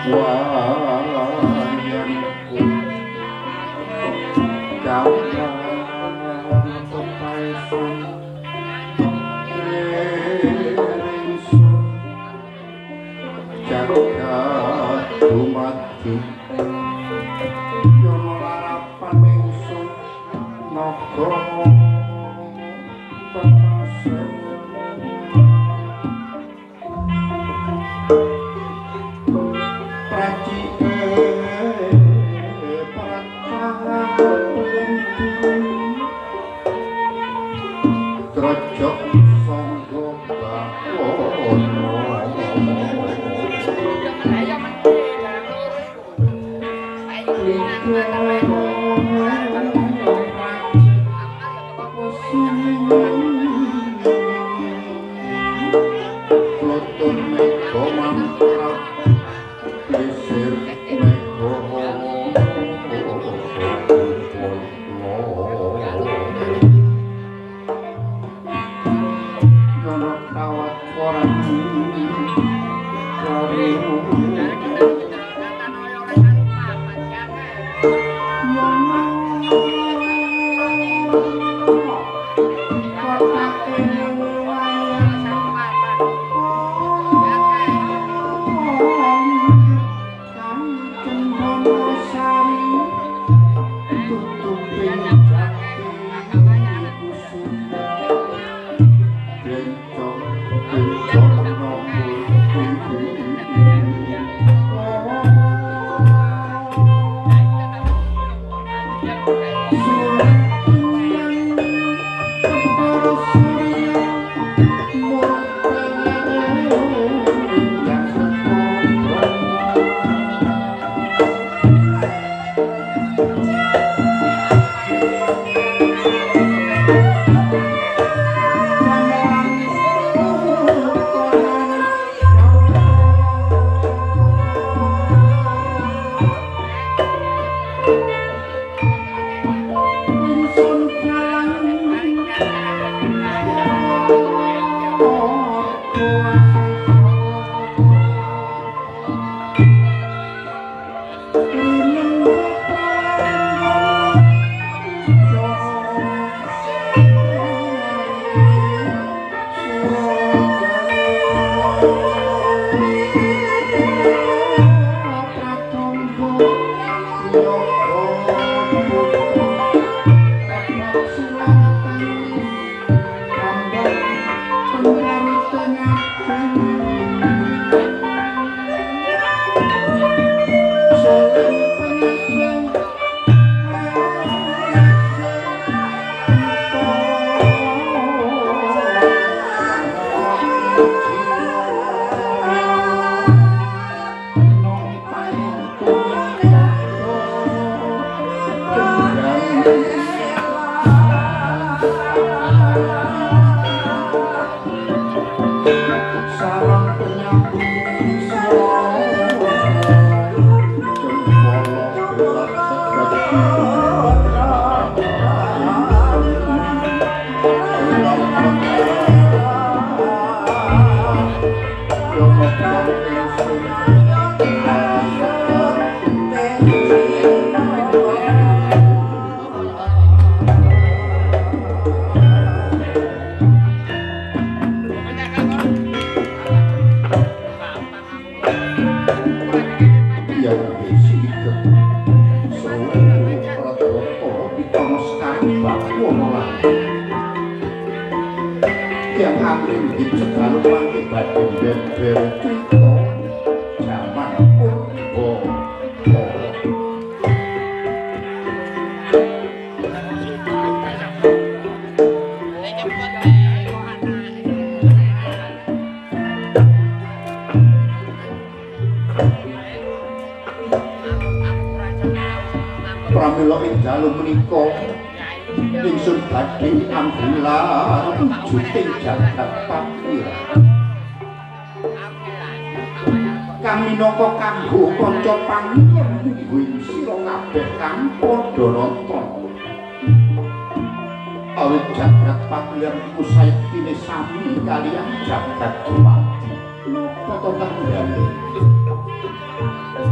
Pramila ing dalu menika ingsun badhe anggelar wujuding jagat pakira kang minangka kanggo kanca panggih sira kabeh kang padha nonton awit jagat pakira iku sayektine sami kaliyan jagat dumadi napa to kang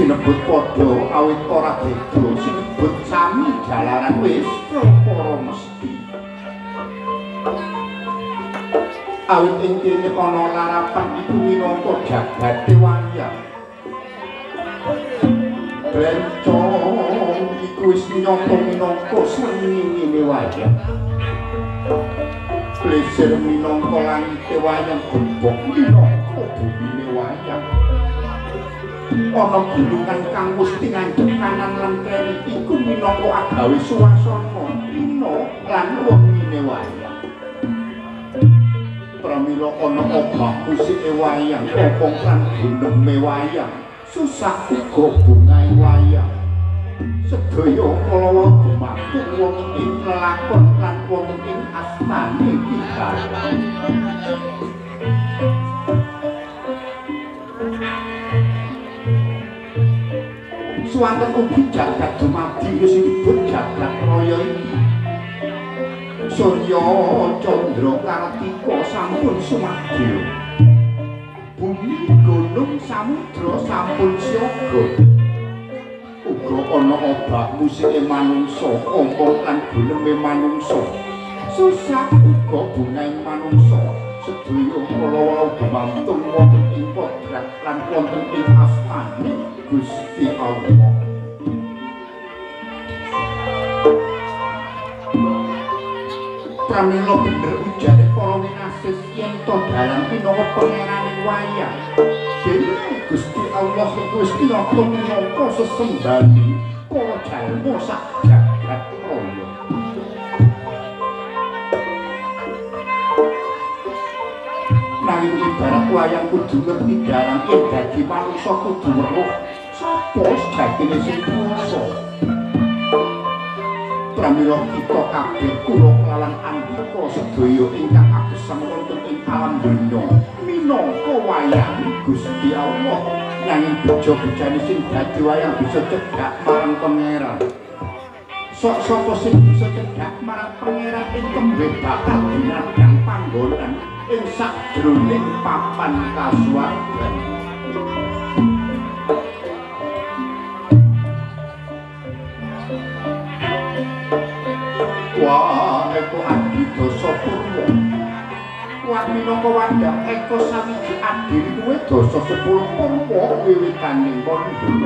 sinebut padha awit ora beda sinebut sami jalaran wis para mesti awit ing kene ana larapan iku minangka jagate wayang Bencong iku wis nyata minangka srengenge wayang Pleser minangka langite wayang gembok minangka bumine wayang ana gunungan kang mesti nganjep kanan lan kiri iku minangka agawe suwasana dina lan wengine wayang pramila ana obah musike wayang opong lan guneme wayang susah uga bungae wayang sedaya kala dumatur wonten ing lelakon lan wonten ing astane pidalan Suwanten ugi jagat dumadi wis disebut jagat raya iki. Surya Candra Kartika sampun sumadyo. Bumi gunung samudra sampun siaga. Uga ana obah musike manungsa, ompong lan guleme manungsa. Susah uga bungae manungsa. Sedaya kala wau gumantung wonten ing kodrat lan wonten ing astane Gusti Allah. Pramila bener ujare para winasis yen to dalan pinawa pangerane wayang. Dene Gusti Allah wis nyata minangka sesembani para jalma sak jagat raya. Nanging ibarat wayang kudu ngerti dalan yen dadi manungsa kudu weruh sapa sejatine sing kuwasa. Pramila kita kabeh kula kelawan andika sedaya ingkang agesem wonten ing alam donya minangka wayang Gusti Allah nanging beja-bejane sing dadi wayang bisa cedhak marang pangeran. Sok sapa sing bisa cedhak marang pangeran ing tembe bakal dinadang panggonan ing sakjroning papan kasuwargan. Wah, eko adi dosa purwa. Wah minangka wadah eko sawiji adil kuwe dosa 10 purwa wiwitaning kondo.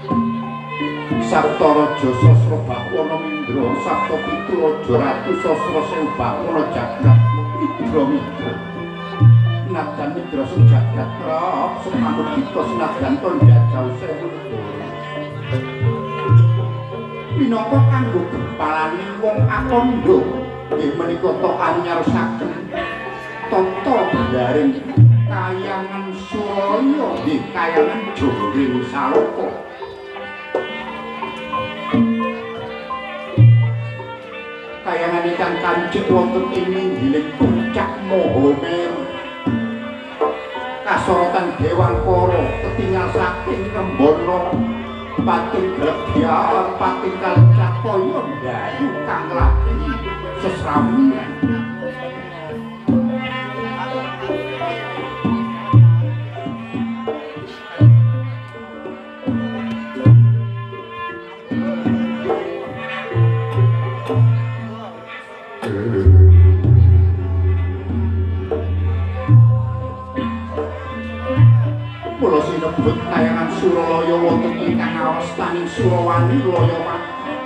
Sabta Raja Sasra Bakwana Mindra, Sabta Pitu Raja Ratu Sasra Sewu Bakwana Jagat Midra-midra. Nadan Midra sing jagat prap semanut kita senajan ton jajal sewu negara. Minangka kanggo kepalaning wong akandha nggih menika to anyarsaken tata garing kayangan Suralaya nggih kayangan Jongring Saloka. Kayangan ingkang kancik wonten ing inggiling puncak Mahameru. Kasorotan Dewangkara ketingal saking Rembana pating glebyar pating kalcakaya ndayu kang lagi sesrawian. Kula sinebut kayangan Suralaya wonten ingkang awastaning Surawani Laya.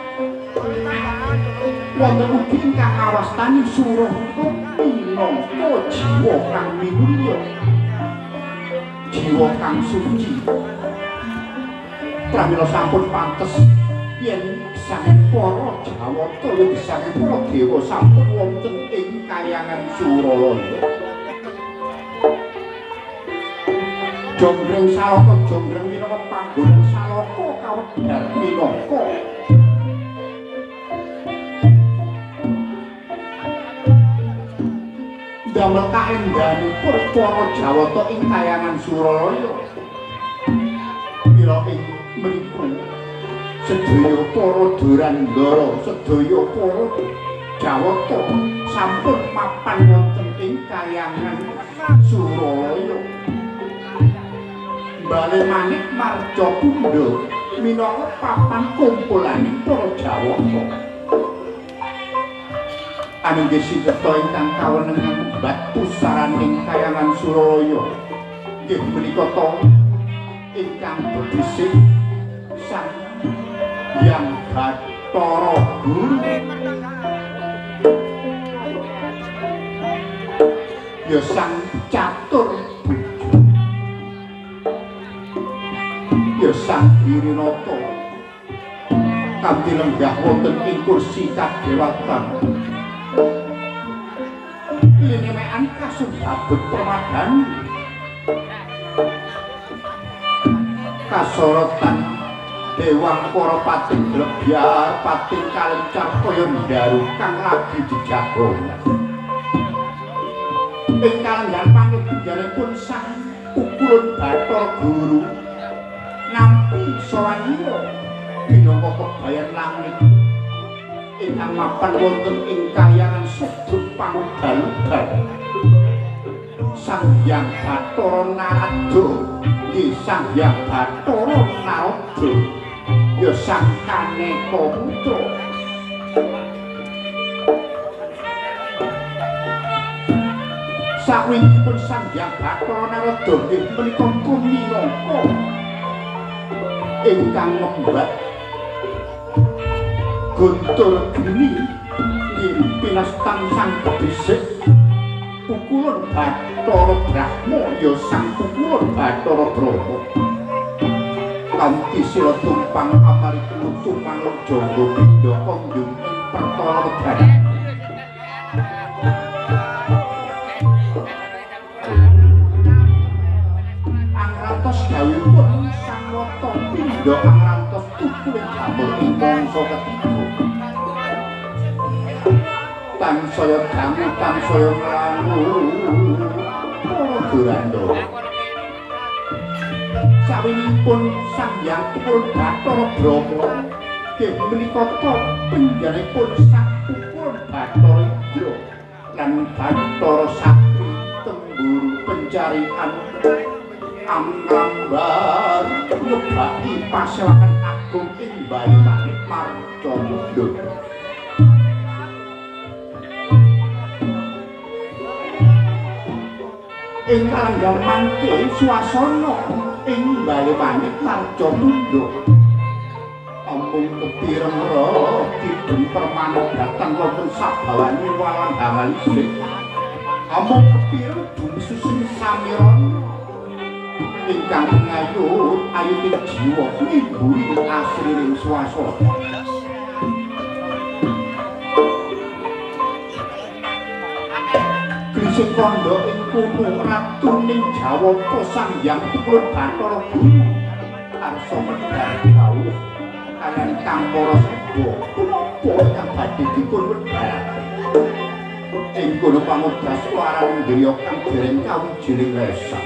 Wonten ugi ingkang awastaning Suraka minangka jiwa kang minulya. Jiwa kang suci. Pramila sampun pantes yen saking para Jawata yen saking para dewa sampun wonten ing kayangan Suralaya. Jonggreng Saloka Jonggreng minangka panggonan Saloka kawedhar minangka damel kaendhanipun para Jawata ing kayangan Suralaya. Mila ing mriku sedaya para Durandara sedaya para Jawata sampun mapan wonten ing kayangan Suralaya. Bale Manik Marcapundha minangka papan kumpulaning para Jawata. Ananging sinten ingkang kawenengan mbat pusaraning Kahyangan Suralaya inggih menika ta ingkang bedhisik Sang Hyang Bathara Guru. Ya Sang Catur Bujo, ya Sang Girinata kanthi lenggah wonten ing kursi kadewatan. Linemekan kasundabut permadani kasorotan dewang para pating blebyar pating kalencar kaya ndaru kang lagi dijagongan. Ing kalenggan panggih-pun Sang Pukulun Bathara Guru nampi sawanira minangka kebayan langit ingkang mapan wonten ing Kahyangan Sedhup Pangudal-udal. Sang Hyang Bathara Narada nggih Sang Hyang Bathara Narada ya Sang Kaneka Putra. Sawingipun Sang Hyang Bathara Narada nggih menika minangka ingkang ngembat Guntur Geni pinastan Sang Bedhisik Pukulun Bathara Brahma ya Sang Pukulun Bathara Brahma kanthi sila tumpang amaripun tumpang jangga pindha konjung ing perkara wedaran. Angrantos gawipun Sang Wata pindha angrantos tukuling jamur ing mangsa ketiga. Tansaya dangu tansaya nglangu para duranda. Sawinipun Sang Hyang Pukulun Bathara Brahma nggih menika panjenenganipun Sang Pukulun Bathara Indra lan Bathara Sakti Temburu Pencarian Amrambar nyebaki pasewakan agung ing Bali Manik Marcapundha. Ing kalenggang mangke swasana ing Bali Manik Marcapundha amung kepireng kidung permanah datang wonten sabawani walang hangalisik amung kepireng bungsu sing samirana ingkang ngayut ayuting jiwa ngiburi asrining swasana. Grising kandha ing kono ratuning Jawata Sang Hyang Pukulun Bathara Guru arsa medhar dawuh kaliyan kang para sedha punapa ingkang badhe dipun wedhar ing kono pamudras swaraning griya kang dereng kawijining lesang.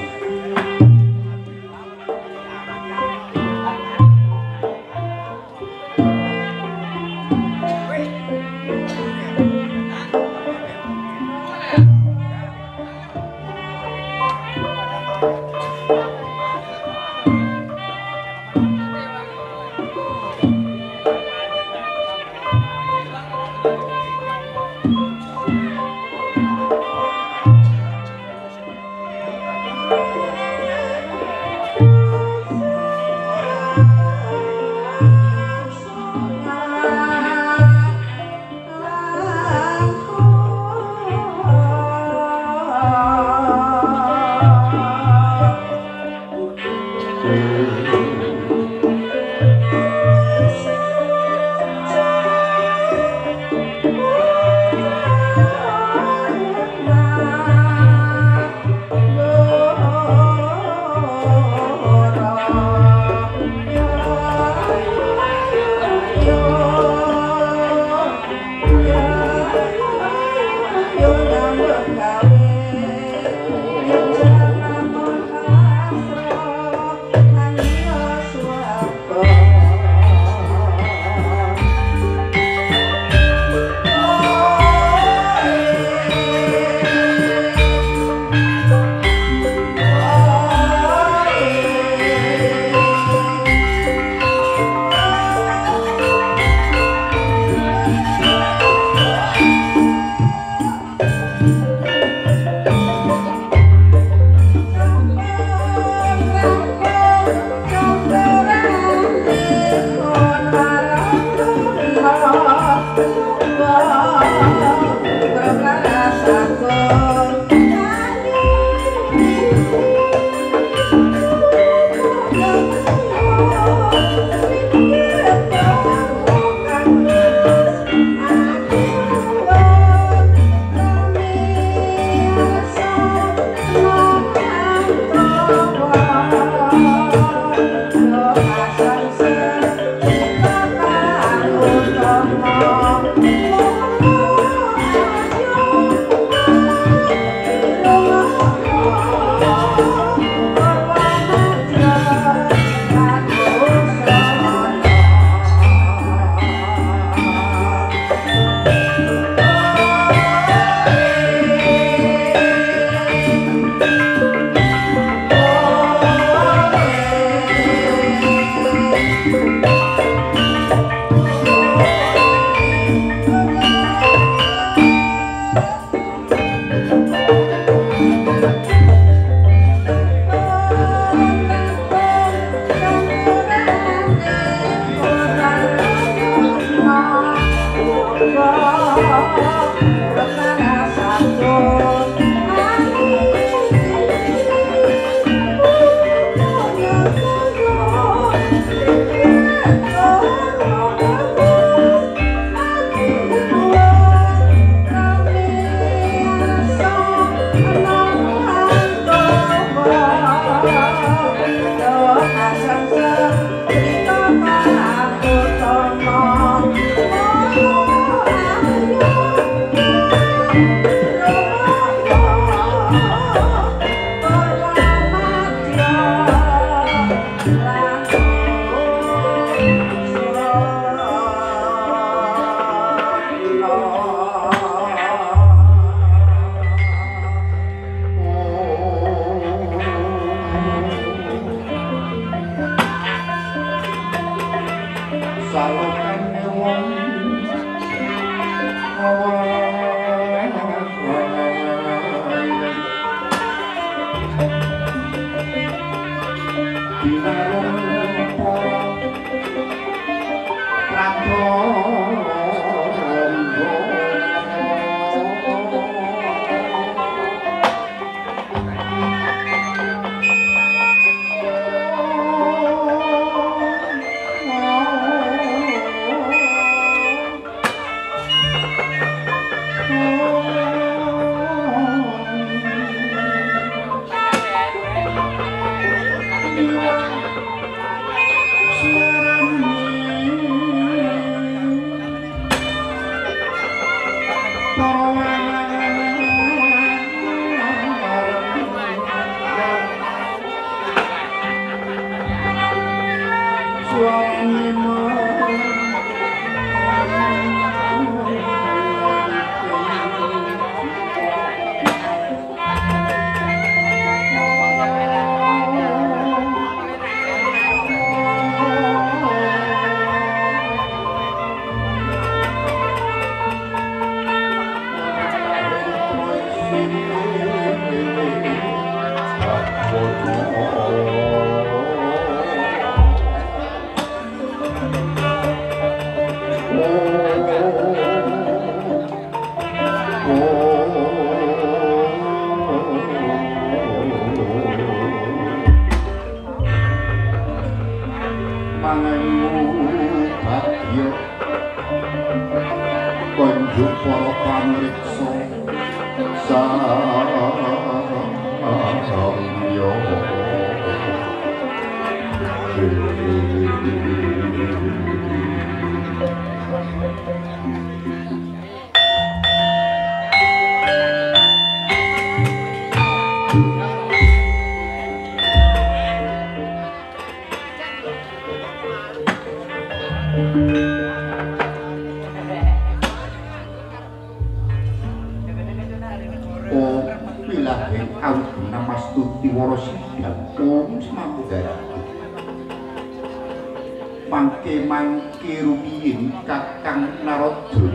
Mangke rumiyin Kakang Narada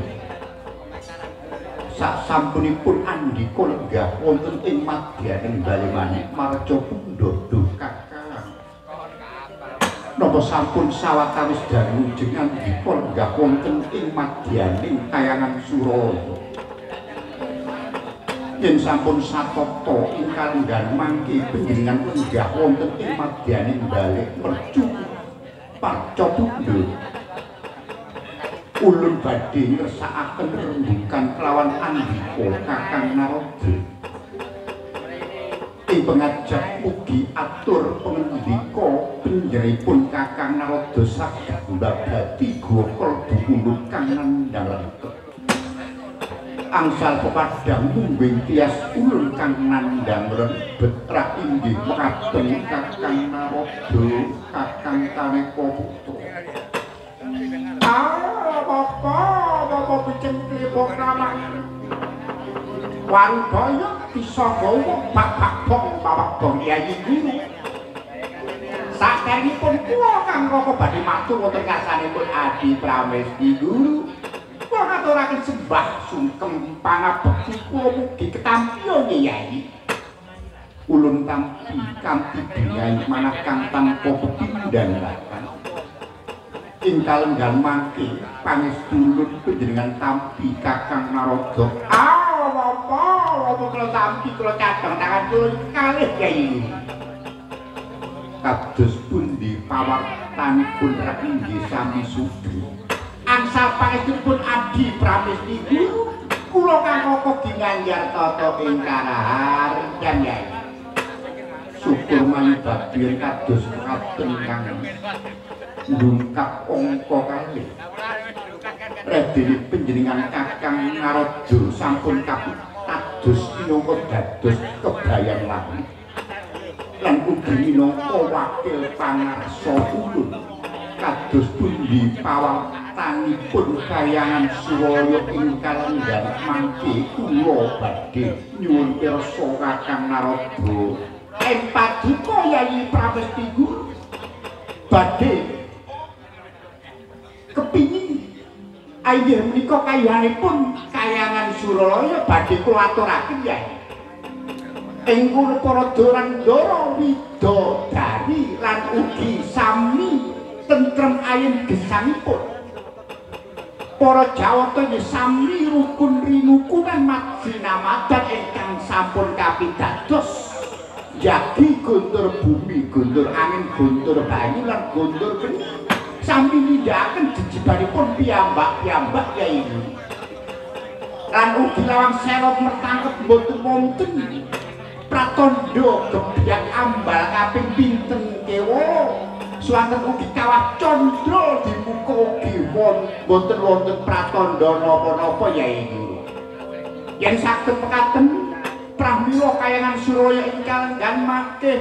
sasampunipun andika lenggah wonten ing madyaning bali maneh marja pundhadha Kakang napa sampun sawetawis dangu jenengan andika lenggah wonten ing madyaning kayangan Suraya yen sampun satata ingkang nggan mangke panjenengan lenggah wonten ing madyaning bali mercu Parca Pundha ulun badhe ngersakaken rembugan kelawan andika Kakang Narada ing pengajap ugi atur pengendika panjenenganipun Kakang Narada saged mbabati gokol dumunung kang nandhang lengkep angsal pepadang mungging tias ulun kang nandhang rebet rak inggih kadang Kakang Narada Kakang Taneka Putra Bapak biceng klipok nama Warudaya bisa gawa bapak bong Kyai Guru saderengipun kula kanggo badhe matur wonten ngarsanipun Adi Pramesti Guru kula ngaturaken sembah sungkem pangabekti kula mugi ketampi Kyai ulun tampi kanthi dingai manah kang tanpa pepindhan-pindhan ing kalenggan mangke pangestulun panjenengan tampi Kakang Narada apa kula tampi kula cadhang tangan kula kalih Kyai kados pundi pawartanipun rak inggih sami sugih angsal pangestipun Adi Pramesti Guru kula kanggo ginanjar tata ing karahar Kyai syukur manibagyan kados mekaten kang ndungkap angka kalih redene panjenengan Kakang Narada sampun kados minangka dados kebayan langit lan ugi minangka wakil pangarsa ulun kados pundi pawaktanipun kayangan Suraya ing kalenggan mangke kula badhe nyuwun pirsa Kakang Narada paduka Yayi Pramesti Guru badhe kepingin inggih menika kayanganipun kayangan Suralaya badhe kula aturaken Yayi ing kula para Dorandara widodari lan ugi sami tentrem ayem gesangipun para Jawata sami rukun rinukunan majinamadan ingkang sampun kapitados jagi guntur bumi guntur angin guntur banyu lan guntur geni sami nindakaken jejebanipun piyambak-piyambak Yayi lan ugi lawang selot mertangkep mboten wonten pratandha gebyak ambal kaping pinten kewa swanten ugi kawah condro di muka ugi wonten wonten pratandha napa-napa Yayi yen saged mekaten pramila kayangan Suraya ing kalenggan makih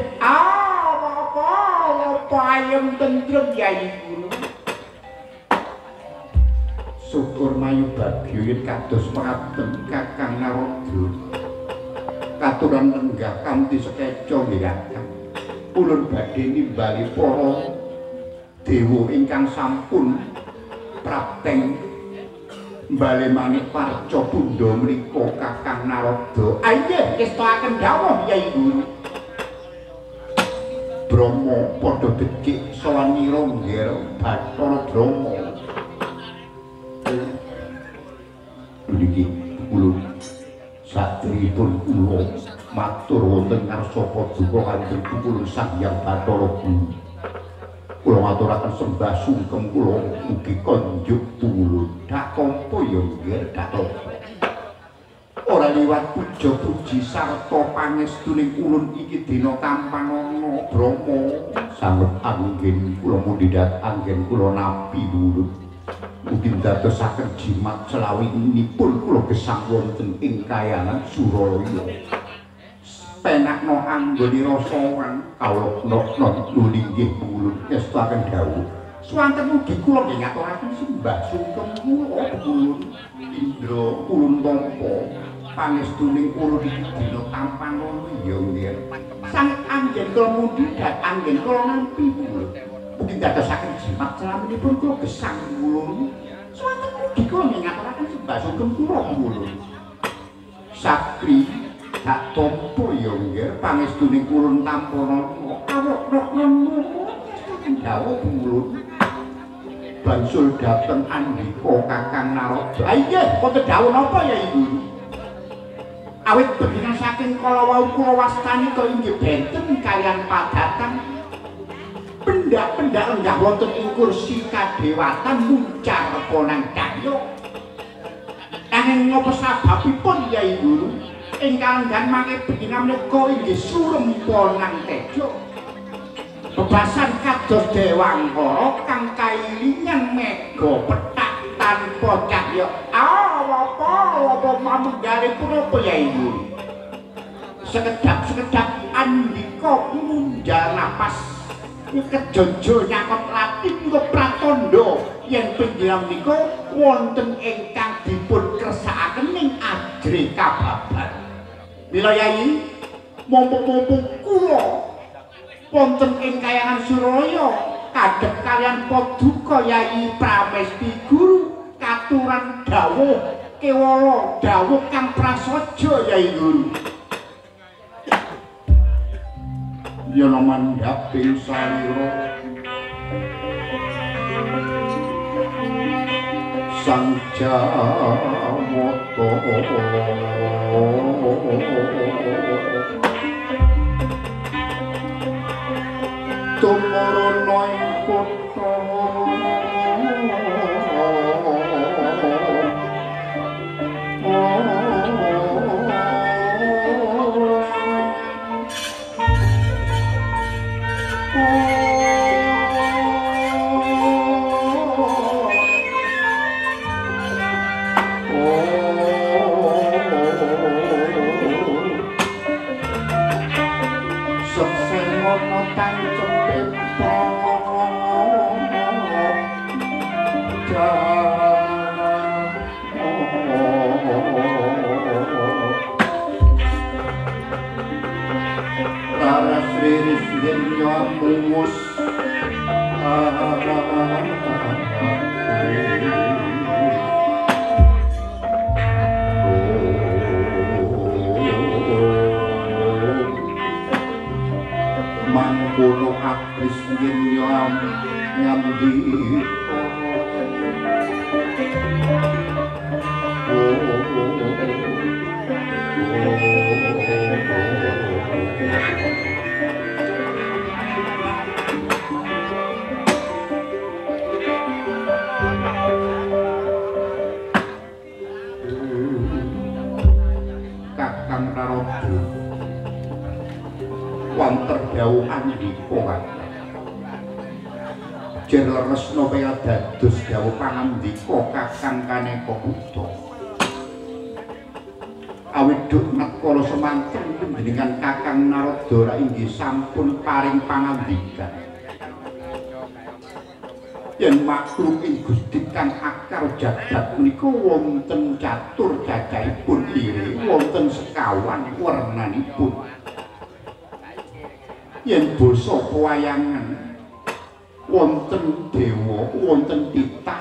apa ayem tentrem Yayi syukur manibagya yen kados mekaten Kakang Narada katuran lenggah kanthi sekeca nggih Kakang ulun badhe nimbali para dewa ingkang sampun prapteng mbale manik parca pundha menika Kakang Narada inggih ngestakaken dawuh Yayi Guru Brahma padha becik sowan Nirangga Bathara Brahma niki ulun satripun kula matur wonten ngarsa paduka kanjeng kula Sang Hyang Bathara Guru kula ngaturaken sembah sungkem kula ugi konjuk tulun dak tampa ya nggih dak tampa ora liwat puja puji sarta pangestuning ulun iki dina tampanana Brahma sanget anggen kula mundhidhat anggen kula napi ulun ugi dadosaken jimat selawinipun kula gesang wonten ing kayangan Suralaya penakno anggone rasawan kawulokna nulinggih ulun ngestakaken dawuh swanten ugi kula nggih ngaturaken sembah sungkem kula ulun Indra ulun tampa pangestuning ulun iki dina tampanana ya nggih sanget anggen kula mundhidhat anggen kula nampi ulun ugi dadosaken jimat selawinipun kula gesang ulun swanten ugi kula nggih ngaturaken sembah sungkem kula ulun sakri dak tampa ya nggih pangestuning ulun tampana awakna dawuh ulun bansul dhateng andika Kakang Narada inggih wonten dawuh napa Yayi Guru awit beginan saking kala wau kula wastani kok inggih benten kaliyan padatan pendak-pendak lenggah wonten ing kursi kadewatan muncar ponang cahya nanging ngapa sababipun Yayi Guru ing kalenggan mangke beginan menika inggih surem ponang tejo bebasan kados dewangkara kang kailingan mega petak tanpa cahya apa manunggalipun apa Yayi Guru sekedap andika munjal napas kejojo nyakot latin kula pratandha yen panjenengan menika wonten ingkang dipun kersakaken ing ajre kababar mila Yayi mumpung kula wonten ing kayangan Suralaya kadhep kaliyan paduka Yayi Pramesti Guru katuran dawuh kewala dawuh kang prasaja Yayi Guru yana mandhap ing salira sang Jawata tumuruna ing kutha lungus mangkono akris yen yo ngamdi Kakang Narada wonten dawuhan dika Jen Resna kaya dados dawuh pangandika Kakang Kaneka Buddha awit duk nekala semanten panjenengan Kakang Narada inggih sampun paring pangandikan yen maklum ing Gusti kang akar jagat menika wonten catur cacahipun iri wonten sekawan wernanipun yen basa pewayangan wonten dewa wonten titah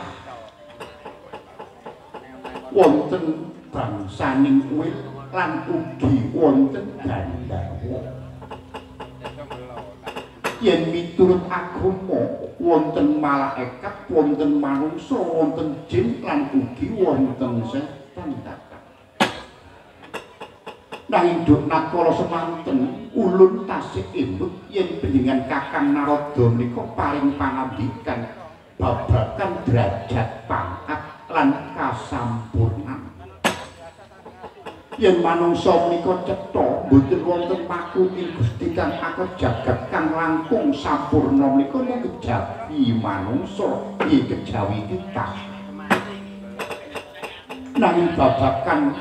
wonten bangsaning kuil lan ugi wonten Gandharwa yen miturut agama wonten malaikat wonten manungsa wonten jin lan ugi wonten setan nanging duk nakala semanten ulun tasih embut yen panjenengan Kakang Narada menika paring pangandikan babagan derajat pangkat lan kasampurnan yen manungsa menika cetha boten wonten makuti Gusti kang akeh jagat kang langkung sampurna menika nek kejawi manungsa iki kejawi kita nanging babagan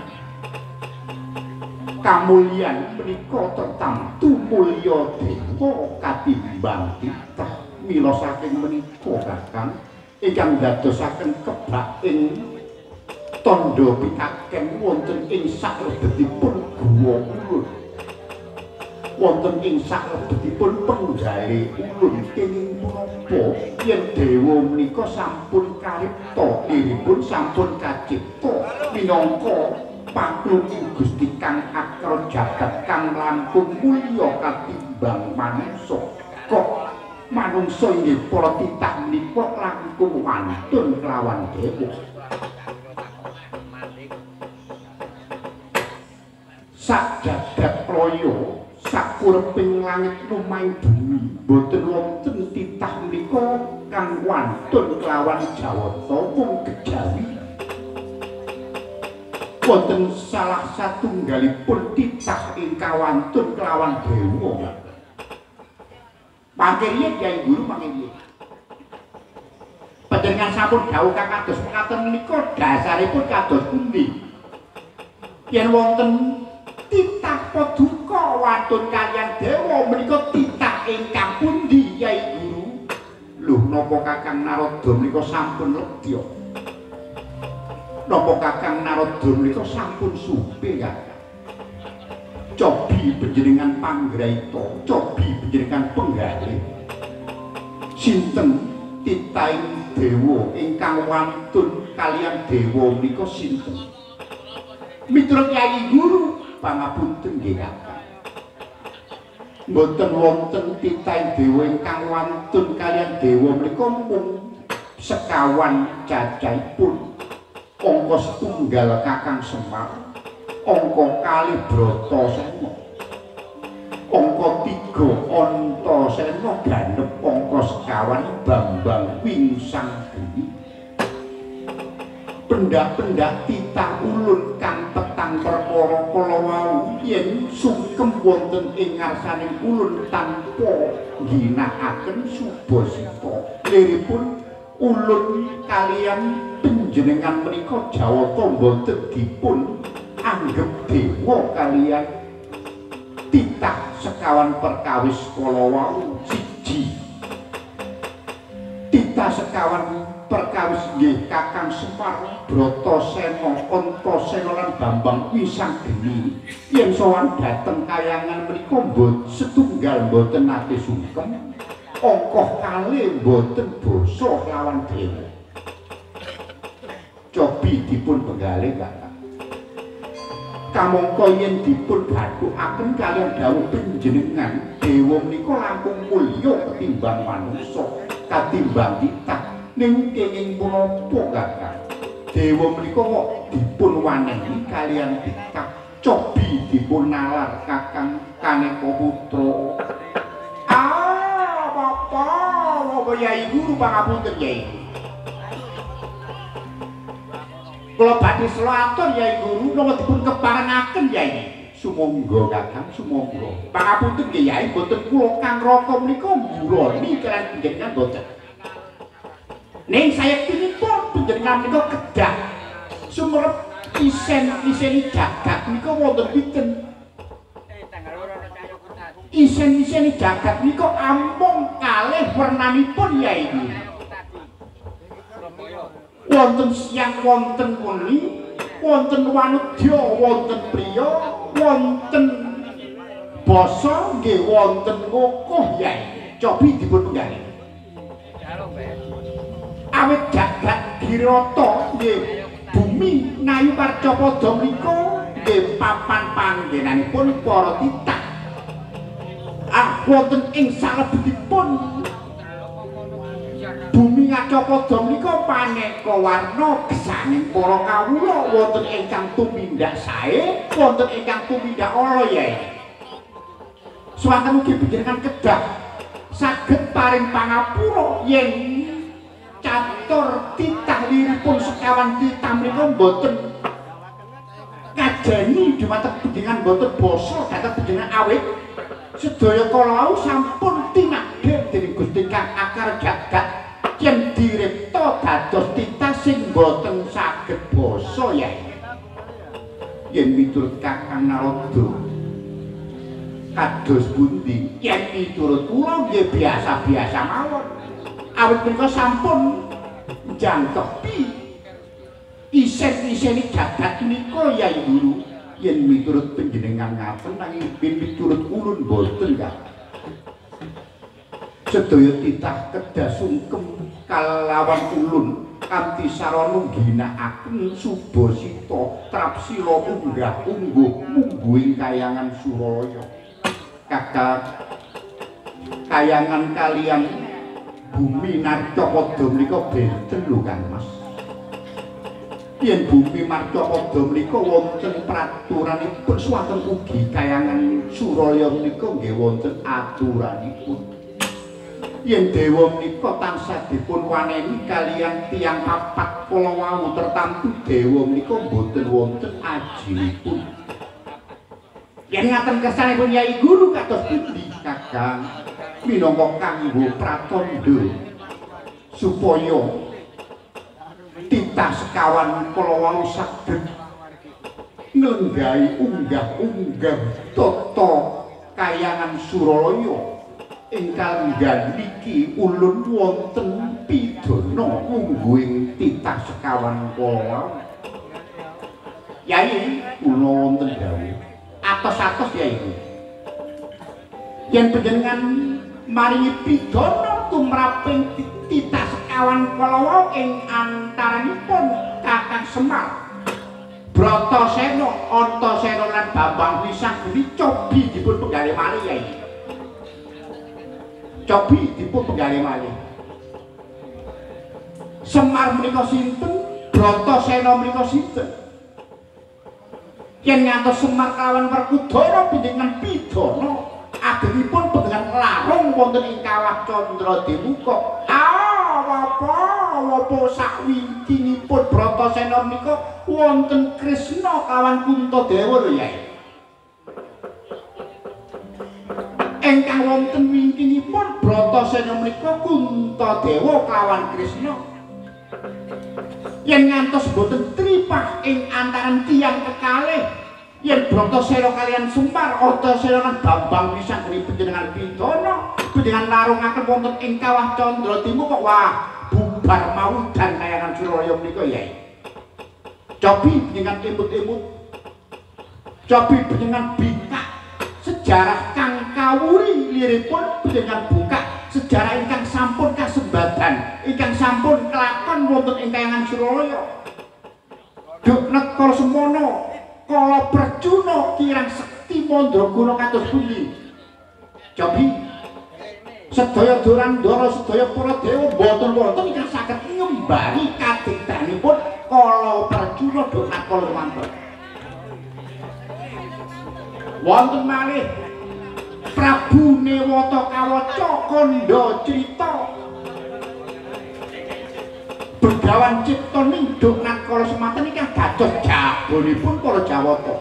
kamulyan menika tertamtu mulya dewa katimbang kita mila saking menika Kakang ingkang dadosaken kebak ing tandha pitaken wonten ing salebetipun guwa ulun wonten ing salebetipun penggale ulun kenging menapa yen dewa menika sampun karipta iripun sampun kacipta minangka paklung Gusti kang akra jagat kang langkung mulya katimbang manungsa kok manungsa inggih para titah menika langkung wantun kelawan dewa sak jagat raya sakureping langit lumahing bumi boten wonten titah menika kang wantun kelawan jawata mung kejawi wonten salah satunggalipun titah ingkang wantun kelawan dewa mangke riyen Kyai Guru mangke riyen panjenengan sampun dawuh kados mekaten menika dasaripun kados pundi yen wonten titah paduka wantun kaliyan dewa menika titah ingkang pundi Kyai Guru lho napa Kakang Narada menika sampun lebya napa Kakang Narada menika sampun supe Kakang cobi panjenengan panggraita cobi panjenengan penggalih sinten titahing dewa ingkang wantun kaliyan dewa menika sinten miturut Kyai Guru pangapunten nggih Kakang mboten wonten titahing dewa ingkang wantun kaliyan dewa menika mung sekawan cacahipun angka setunggal Kakang Semar angka kalih Bratasena angka 3 Antasena ganep angka sekawan Bambang Wingsangeni pendak-pendak titah ulun kang petang perkara kala wau yen sungkem wonten ing ngarsaning ulun tanpa ginakaken subasita liripun ulun kaliyan panjenengan menika jawata boten dipun anggep dewa kaliyan titah sekawan perkawis kala wau siji titah sekawan perkawis nggih Kakang Semar Bratasena Antasena lan Bambang Wisanggeni yen sowan dhateng kayangan menika setunggal boten nate sungkem angka kalih boten basa lawan dewa. Cobi dipun penggalih Kakang. Kamangka yen dipun bathukaken kaliyan dawuh panjenengan, dewa menika langkung mulya ketimbang manungsa, katimbang titah. Ning kenging punapa Kakang? Dewa menika kok dipun wanehi kaliyan titah. Cobi dipun nalar Kakang Kaneka Putra. Bapak Yai Guru pangapunten Yai. Kula badhe slatur Yai Guru napa dipun keparengaken Yai. Sumangga Kakang, sumangga. Pangapunten nggih Yai, boten kula Kang Raka menika mburani kaliyan panjenengan boten. Ning sayektinipun panjenengan menika kedah sumerep isen-iseni jagat menika wonten pinten? Isen-iseni jagat menika ampung kalih wernanipun Yai. Wonten siang, wonten wengi, wonten wanudya, wonten priya, wonten basa, nggih wonten ngokoh Yai. Cobi dipun penggalih. Awit jagat girata nggih bumi Nayu Karcapada menika nggih papan panggenanipun para titah. Wonten ing salebetipun bumi Kacapada menika maneka warna gesaning para kawula, wonten ingkang tumindak sae, wonten ingkang tumindak ala Yai. Swanten ugi panjenengan kedah saged paring pangapura yen catur titah liripun sekawan titah menika boten kajeni dumateng panjenengan boten basa dhateng panjenengan awit sedaya kala sampun tinadhek dening Gusti Kang Akar Jagat yen diripta dados titah sing boten saged basa Yai. Yen miturut Kakang Narada kados pundi? Yen miturut kula nggih biasa-biasa mawon. Awit menika sampun njangkepi isen-iseni jagat menika Yai Guru. Yen miturut panjenengan ngaten nanging miturut ulun boten Kakang. Sedaya titah kedah sungkem kalawan ulun kanthi sarana ngginakaken Subasita Trapsila unggah ungguh mungguing kayangan Suralaya. Kakang kayangan kaliyan bumi Narcapada menika benten lho Kang Mas. Yen bumi Marcapada menika wonten praturanipun, swanten ugi kayangan Suralaya menika nggih wonten aturanipun. Yen dewa menika tansah dipun wanehi kaliyan tiyang papat kala wau tertamtu, dewa menika boten wonten ajinipun. Yen ngaten kersanipun Yai Guru kados pundi Kakang? Minangka kanggo pratandha supaya titah sekawan kala wau saged nglenggahi unggah-unggah tata kayangan Suralaya ingkang nggandhiki ulun wonten pidana mungguing titah sekawan kala wau. Yai kula wonten dawuh atos-atos Yai. Yen panjenengan maringi pidana tumraping titah sekawan kala wau ing antaranipun Kakang Semar, Bratasena, Antasena lan Bambang Wisanggeni cobi dipun penggalih malih Yai. Cobi dipun penggalih malih. Semar menika sinten? Bratasena menika sinten? Yen ngantos Semar kalawan Werkudara panjenengan pidana agengipun panjenengan larung wonten ing kawah Candrademuka. Apa sakwintinipun Bratasena menika wonten Kresna kalawan Kuntadewa lho Yai. Ingkang wonten wingkingipun Bratasena menika Kuntadewa kalawan Kresna. Yen ngantos boten tripah ing antaran tiyang kekalih, yen Bratasena kaliyan Semar, Antasena lan Bambang Wisanggeni panjenengan pidana, panjenengan larungaken wonten ing kawah Candrademuka, wah bubar mawudan kayangan Suralaya menika Yai. Cobi panjenengan emut-emut, cobi panjenengan bikak sejarah kang kawuri liripun, panjenengan buka sejarah ingkang sampun kasembadan ingkang sampun kelakon wonten ing Kahyangan Suralaya. Duk nekor semono kala Perjuna kirang sekti mandraguna kados pundi. Jobi sedaya Durandara sedaya para dewa boten wonten ingkang saged nyembari kadikdanipun kala Perjuna duk nekor semanten. Wonten malih Prabu Newata Kawaca kandha crita Begawan cipta ninduk nakala semanten ingkang dados jabonipun para Jawata.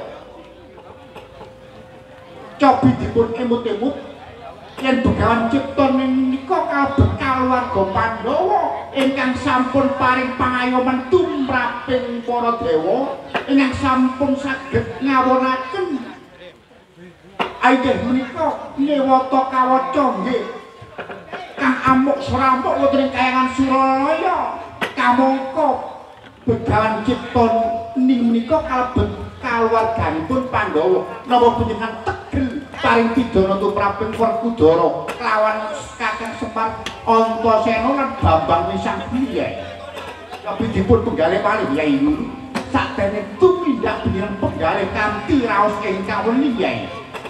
Cobi dipun emut-emut yen Begawan cipta menika kalebet kaluwarga Pandhawa ingkang sampun paring pangayoman tumraping para dewa ingkang sampun saged ngawonaken Aideh menika Newata Kawaca nggih kang amuk srampuk wonten ing Kahyangan Suralaya. Kamangka Begawan cipta ning menika kalebet kaluwarganipun Pandhawa. Napa panjenengan tegel paring pidana tumraping Werkudara kelawan Kakang Semar Antasena lan Bambang Wisanggiya. Tapi dipun penggalih malih Yai Guru. Sakdene tumindak panjenengan penggalih kanthi raos ingkang weni Yai.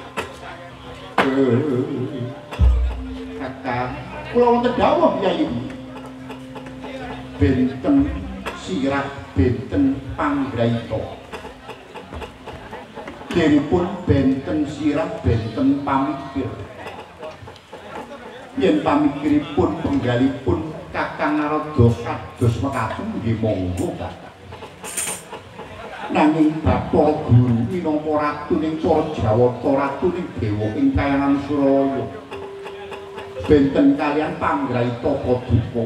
Kakang kula wonten dawuh Yai. Benten sirah benten panggraita. Deripun benten sirah benten pamikir. Yen pamikiripun penggalipun Kakang Narada kados mekaten nggih monggo Kakang. Nanging Bapak Guru minangka ratuning para Jawata ratuning dewa ing Kahyangan Suralaya benten kalian panggraita paduka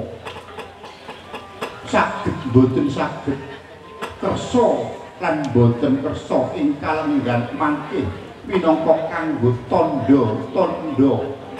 saged boten saged kersa lan boten kersa ing kalenggan mangke minangka kanggo tandha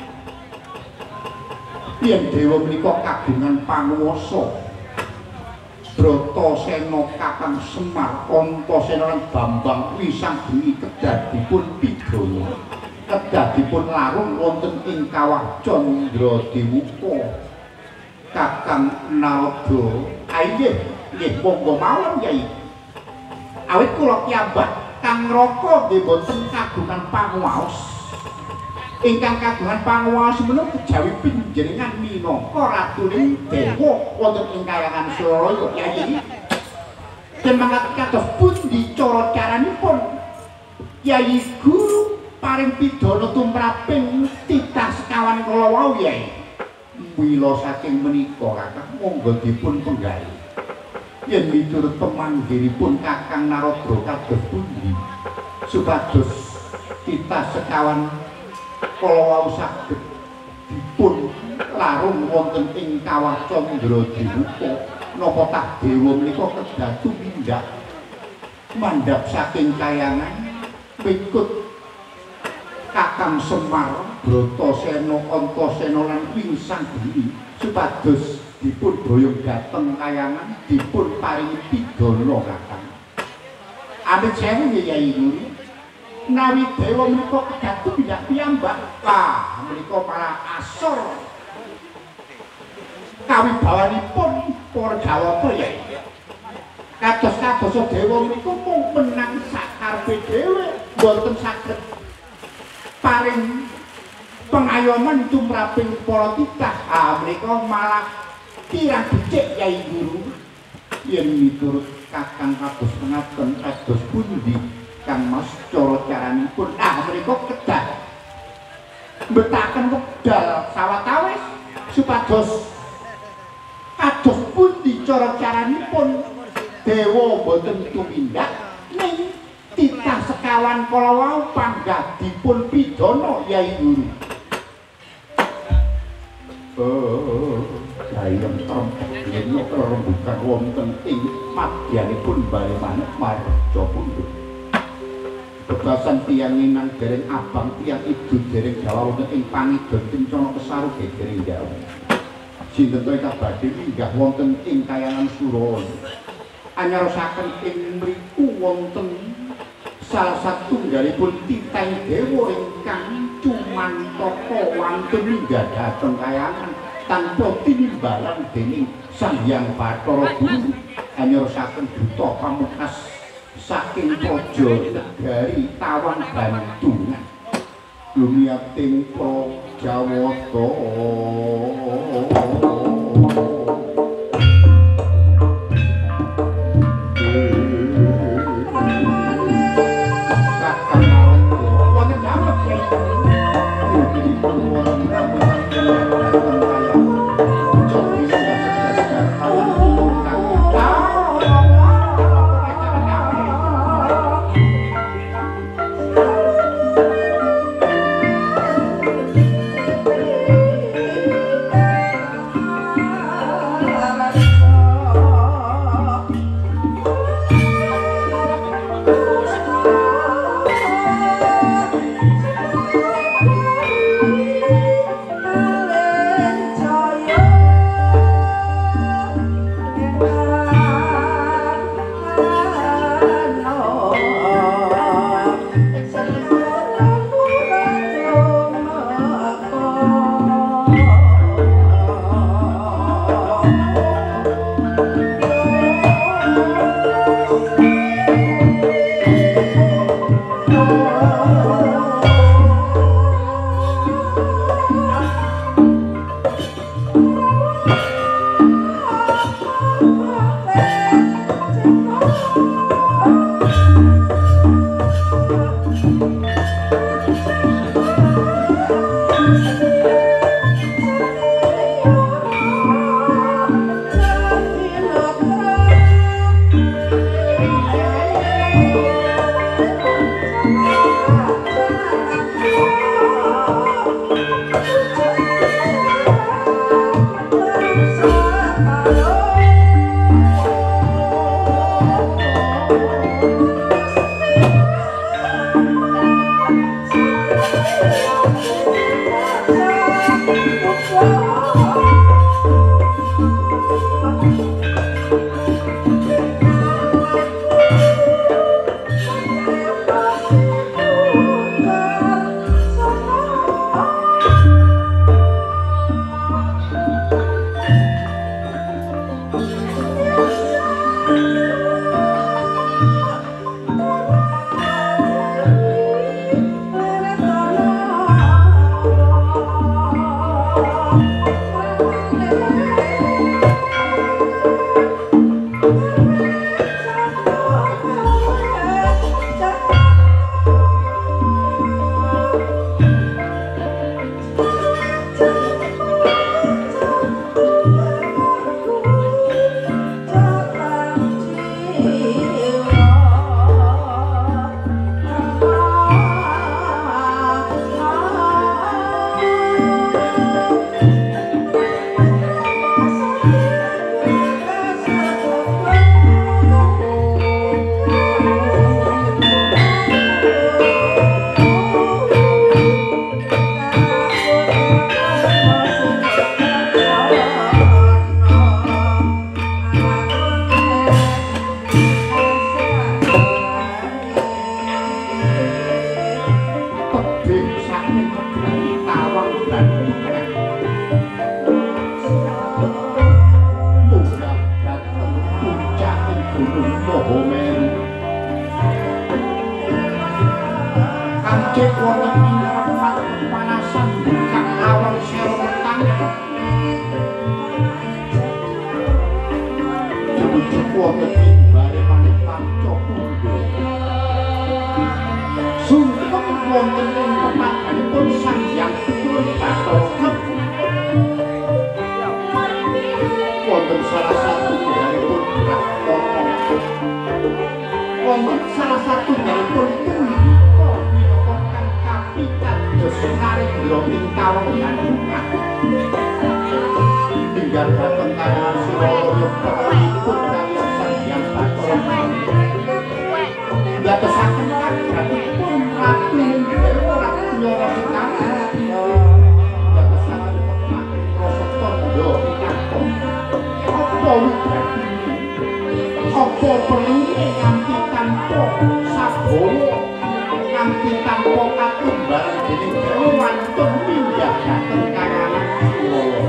yen dewa menika kagungan panguwasa Bratasena Kakang Semar Antasena lan Bambang Wisanggiya kedah dipun pidana kedah dipun larung wonten ing kawah Candradewuka Kakang Narada ayo nggih monggo mawon Yai awit kula piyambak Kang Raka nggih boten kagungan panguwaos ingkang kagungan panguwaos menawi kejawi panjenengan minangka ratuning dewa wonten ing Kahyangan Suralaya Yai. Semangat kados pundi cara caranipun Yai Guru paring pidana tumraping titah sekawan kala wau Yai. Mila saking menika Kakang monggo dipun penggalih. Yen miturut pemanggihipun Kakang Narada kados pundi supados titah sekawan kala wau saged dipun larung wonten ing kawah Candradewuka napa tah dewa menika kedah tumindak mandhap saking Kahyangan mikut Kakang Semar Bratasena Antasena lan Wisanggiya supados dipun boyong dhateng Kahyangan dipun paringi pidana Kakang. Amit sewu Yai Guru nawi dewa menika kedah tumindak piyambak lah menika malah asor kawibawanipun para Jawata Yai. Kados dewa menika mung menang sakarepe dhewe boten saged paring pengayoman tumraping para titah. Menika malah kirang becik Yai Guru. Yen miturut Kakang kados mengaten kados pundi Kang Mas cara caranipun menika kedah mbetaken wekdal sawetawis supados kados pundi cara caranipun dewa boten tumindak ning titah sekawan kala wau panggah dipun pidana Yai Guru. Gayeng trempet rembukan wonten ing madyanipun bali manuk marja pundhut. Bebasan tiyang inang dereng abang tiyang idu dereng Jawa wonten ing pangidon kencana kesaru dereng Jawa. Sinten to ingkang badhe minggah wonten ing Kahyangan Suralaya. Anyarosaken ing mriku wonten salah satunggalipun titah dewa ingkang cuman toko wantun nggak dateng kayangan tanpa tinimbalan dening Sang Hyang Bathara Guru anyosaken duta pamukas saking praja negari Tawang Bandungan lumiyating Prajawata kanthi tanpa katumbar dening dewa wantun minggah dhateng kayangan Surawa.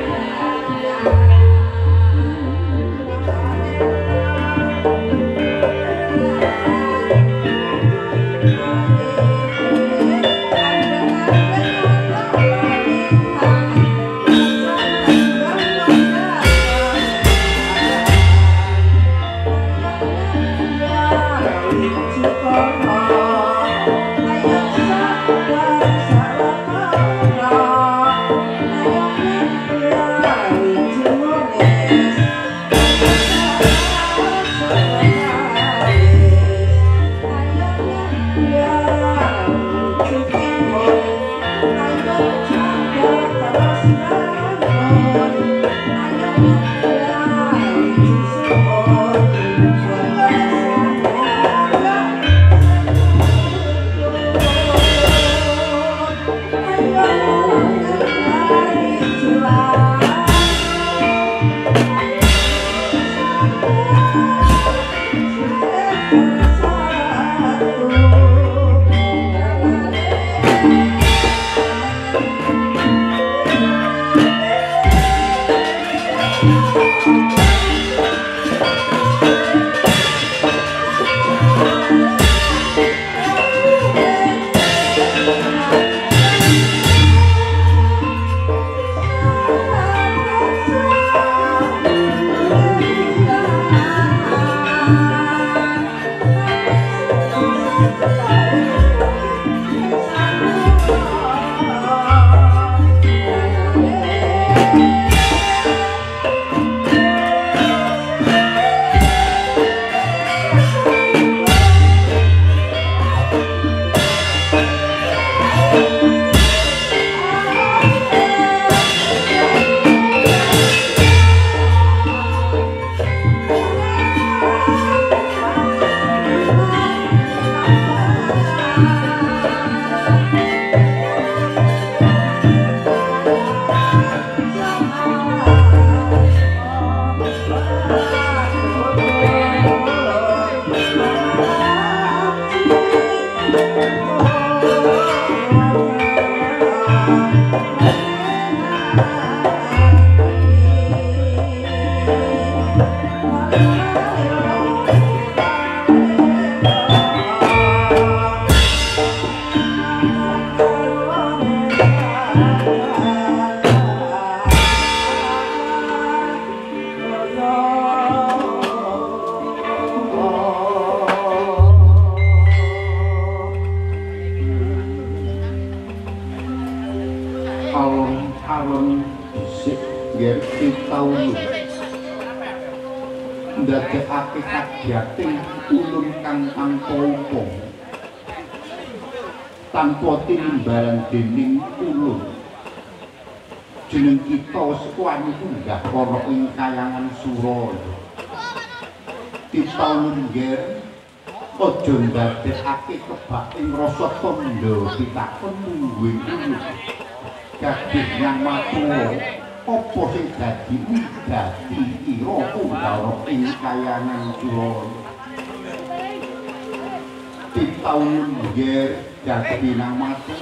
Ndadekake kadyating ulun kang tanpa upama tanpa tinimbalan dening ulun jeneng kita sekuan iku nggah para ing kayangan Suraya ditawunger aja ndadekake kebak ing rasa tandha pitakon mungguing ulun kabeh yang matur apa sing dadi wigati ira undara ing kayangan Suraya ditawunger dadi nang mati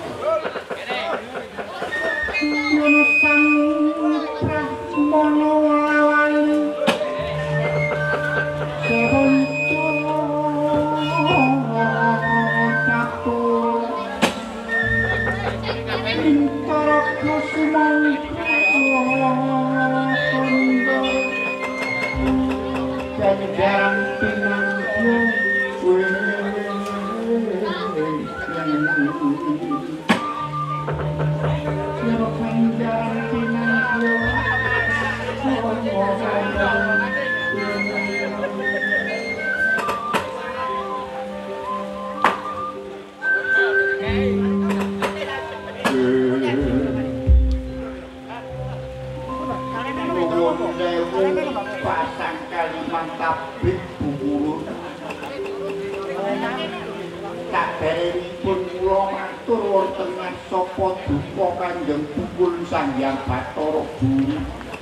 ngono sang prasmono lawan seronto catur lintara kusumangka jarang pinangku pasang kaliman tabit bubulun kabaripun kula matur wonten sapa duka Kanjeng Bungkul Sanghyang Bathara Guru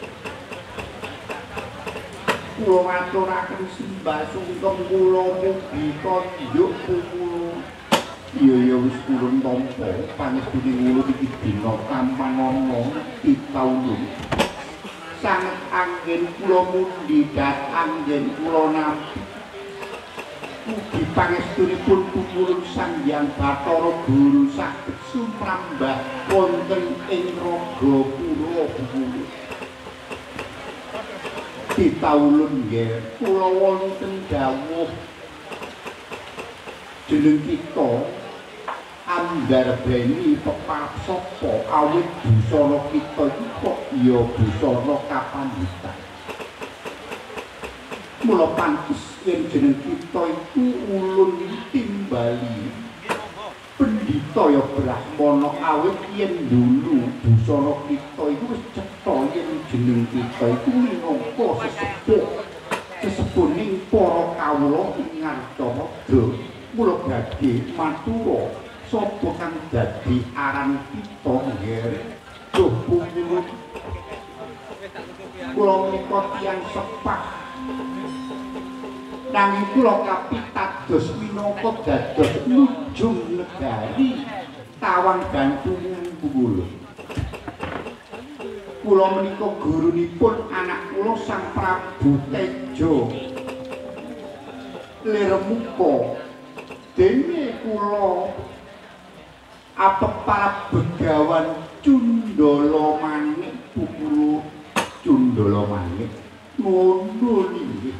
kula maturaken sembah sungkem kula mugi konjuk kula iya wis urun tampa panestune ngulu iki dina tampang ana titaulun sanget anggen kula mundi dat anggen kula nampi mugi pangestunipun pupulun Sang Hyang Bathara Guru saged sumrambah wonten ing raga kula pupulun titaulun nggih kula wonten dawuh jeneng kita andarbeni pepasapa awit busana kita iki kok ya busana kapanditan. Mula pantes yen jeneng kita iku ulun timbali pendhita ya brahmana awit yen dulu busana kita iku wis cetha yen jeneng kita iku minangka sesepuning para kawula ing Ngartapada. Mula badhe matura sapa kang dadi aran kita nggih duh pupulun kula menika tiyang sepah nanging kula kapitados minangka dados nujung negari tawang gantungan pupulun kula menika gurunipun anak kula Sang Prabu Tejo Lirmuka dene kula para begawan Cundala Manik pupulun Cundala Manik ngono nggih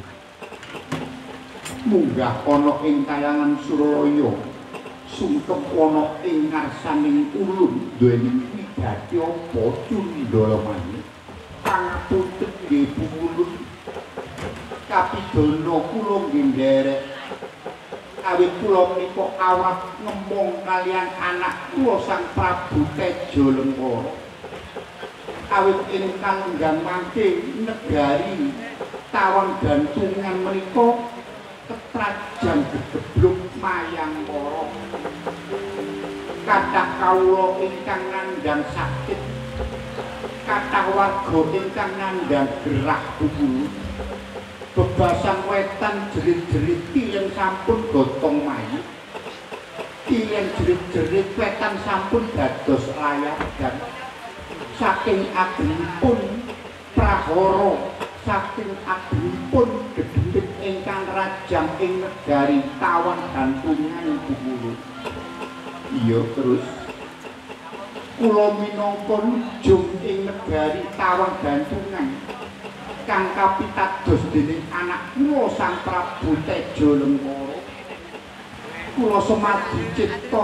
munggah ana ing kayangan Suralaya sungkep ana ing ngarsaning ulun duweni widadi apa Cundala Manik pangapunten nggih pupulun kapidana kula nggih nderek awit kula menika awrat ngembong kalian anak kula Sang Prabu Tejo Lengkara awit ingkang mangke negari tawang gantungan menika ketrajang gebluk mayangkara kathah kawula ingkang nandhang sakit kathah warga ingkang nandhang gerah pupulun bebasan wetan jerit-jerit tiyang sampun gotong mayit tiyang jerit-jerit wetan sampun dados layagan saking agengipun prahara saking agengipun gedhemit ingkang rajang ing negari tawang gantungan pupulun iya terus kula minangka nujung ing negari tawang gantungan kang kapitados dening anak kula Sang Prabu Tejo Lengkara kula semadi cipta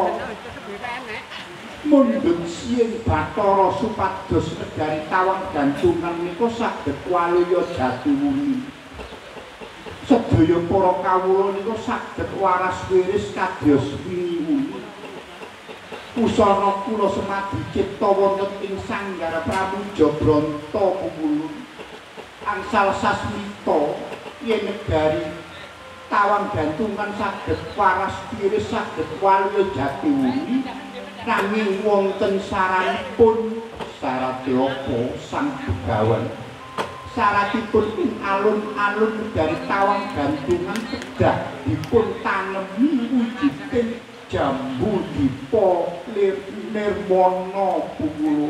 mundhut siyeng Bathara supados negari tawang gantungan menika saged waluya jatiwuni sedaya para kawula nika saged waras wiris kados wingi usana kula semadi cipta wonten ing Sanggar Pramuja Branta pupulun angsal sasmita yen negari tawang gantungan saged waras tiris saged waluya jatiwuni nanging wonten saranipun syarat apa Sang Begawan syaratipun ing alun-alun negari tawang gantungan kedah dipun tanemi wujuding jambu dipa nirmana pupulun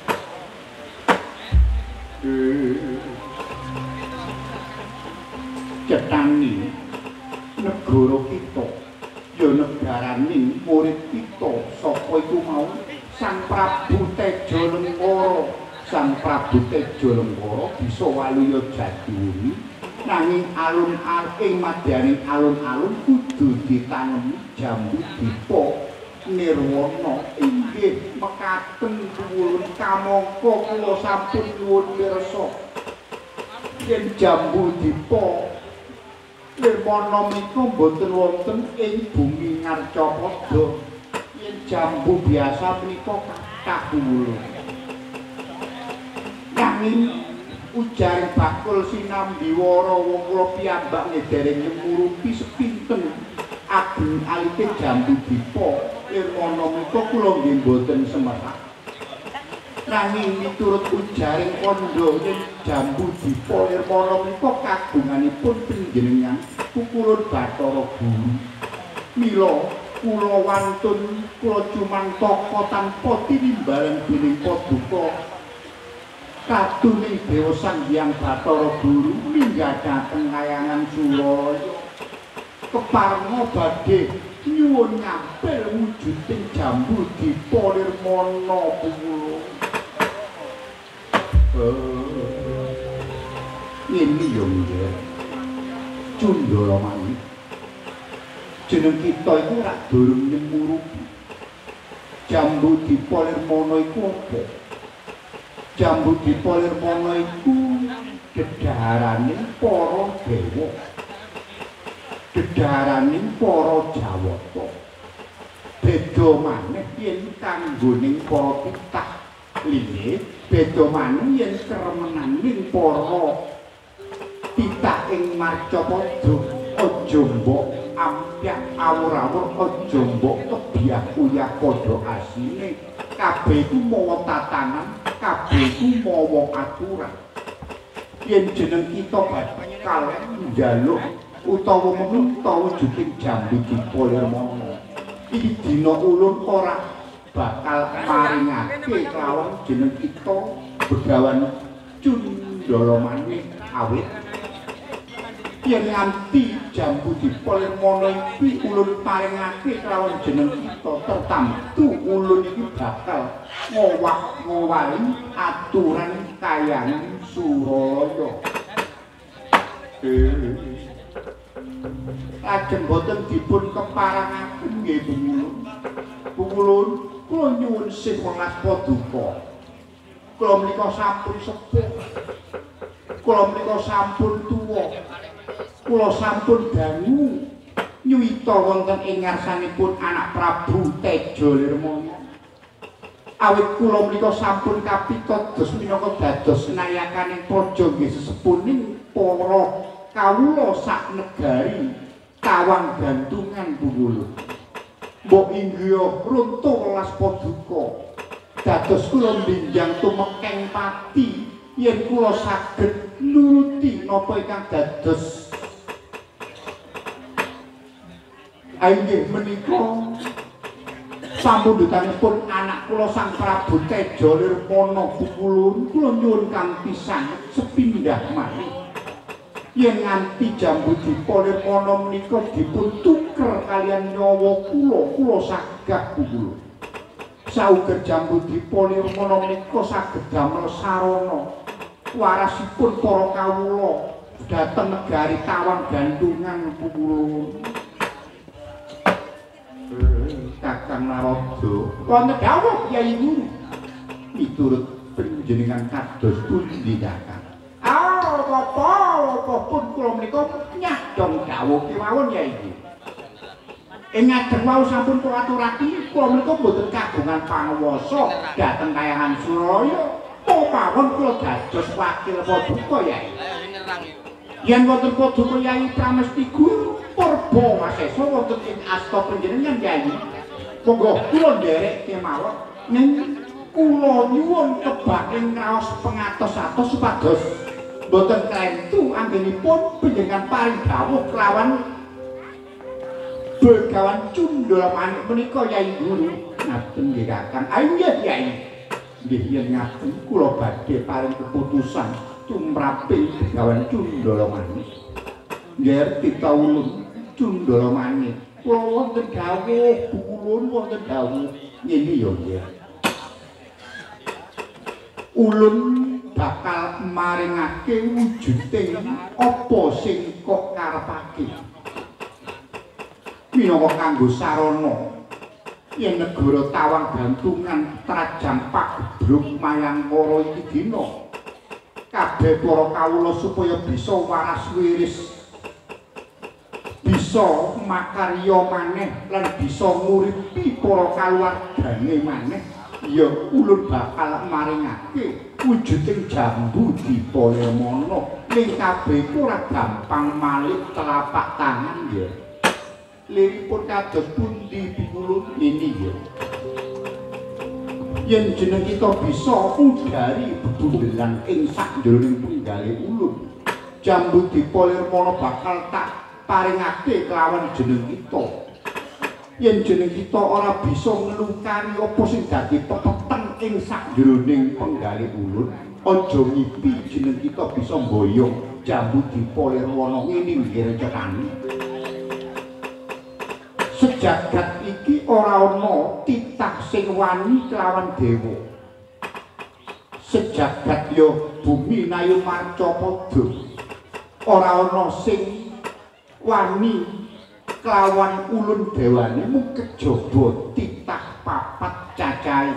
cetani negara kita ya negaraning murid kita sapa iku mau Sang Prabu Tejo Lengkara Sang Prabu Tejo Lengkara bisa waluya jatiwuni nanging alun-alun ing madyaning alun-alun kudu ditanemi jambu dipa nirwana inggih mekaten pupulun kamangka kula sampun nyuwun pirsa yen jambu dipa nirwana menika boten wonten ing bumi Ngarcapada yen jambu biasa menika kathah pupulun nanging ujaring bakul sinambiwara wong kula piyambak dereng nyemurupi sepinten ageng alite jambu dipa nirwana menika kula nggih boten semerap nanging miturut ujaring kandha yen jambu dipa nirwana menika kagunganipun panjenengan Pupulun Bathara Guru mila kula wantun kula cumantaka tanpa tinimbalan dening Paduka kaduning Dewa Sang Hyang Bathara Guru minggadaken kayangan Suraya kepareng badhe nyuwun ngampil wujuding jambu dipa nirmana kula. Ini yo nggih Cundala Mani jeneng kita iku ora durung nyemuruk jambu dipa nirmana iku apa? Jambu dipa nirmana iku dedaharaning para dewa dedaharaning para jawata beda maneh yen kanggoning para titah linggih beda maneh yen kremenaning para titah ing Marcapada aja mbok ampyak awur-awur aja mbok kebiah uyah padha asine kabeh iku mawa tatanan kabeh iku mawa aturan yen jeneng kita bakal njaluk utawa menungso wujuding jambu dipa nirmana iki dina ulun ora bakal maringake kelawan jeneng kita Begawan Cundala Mani awit yen nganti jambu dipa nirmana iki ulun paringake kelawan jeneng kita tertamtu ulun iki bakal ngowah-ngowahi aturan kayangan Suraya. Lajeng boten dipun keparangaken nggih Pungulun kula nyuwun sih welas Paduka kula menika sampun sepuh kula menika sampun tuwa kula sampun dangu nyuwita wonten ing ngarsanipun anak Prabu Teja Nirmana awit kula menika sampun kapitados minangka dados nayakaning praja nggih sesepuning para kawula sak negari Tawang Gantungan Pungulun mbok inggih runtuh welas Paduka dados kula mbinjang tumekeng pati yen kula saged nuruti napa ingkang dados inggih menika sampundutanipun anak kula Sang Prabu Teja Nirmana Pungulun kula nyuwun kanthi sanget sepindhah malih yen nganti jambu dipa nirmana menika dipun tuker kalian nyawa kula saged Pungulun sauger jambu dipa nirmana menika saged damel sarana warasipun para kawula dhateng negari Tawang Gantungan Pungulun. Kakang Narada wonten dawuh Kyai Guru miturut panjenengan kados pundi Kakang? Apa pun kula menika nyadong dawuh kemawon ya iki. Ing ngajeng wau sampun kula aturake kula menika boten kagungan panguwasa dhateng kayangan Suraya. Mawon kula dados wakil Paduka ya. Yen wonten Paduka Yai Pramesti Guru purba wasesa wonten ing asta panjenengan Yai. Monggo kula nderek kemawon ning kula nyuwun kebaking raos pengatos-atos supados boten klentu anggenipun panjenengan paring dawuh kelawan Begawan Cundala Mani menika Yai Guru. Ngaten nggih Kakang. Nggih Yai. Nggih yen ngaten kula badhe paring keputusan tumraping Begawan Cundala Mani. Nggih pitawulun Cundala Mani. Kula wonten dawuh Pungulun wonten dawuh ngene ya nggih. Ulun bakal maringake wujuding apa sing kok karepake minangka kanggo sarana yen negara Tawang Gantungan trajang pageblug mayangkara iki dina kabeh para kawula supaya bisa waras wiris bisa makarya maneh lan bisa nguripi para kaluwargane maneh ya ulun bakal maringake wujuding jambu dipa nirmana ning kabeh ora gampang malih telapak tangan ya liripun kados pundi Pungulun ini ya yen jeneng kita bisa udari bebundelan ing sakjroning penggale ulun jambu dipa nirmana bakal tak paringake kelawan jeneng kita yen jeneng kita ora bisa nglukari apa sing dadi pepeteng ing sakjroning penggali ulun, aja ngipi jeneng kita bisa mboyong jambu dipolir wana ngene nggih cekani. Sejagat iki ora ana titah sing wani kelawan dewa. Sejagat yo bumi nayu marca padha. Ora ana sing wani kelawan ulun dewane mung kejaba titah papat cacahe.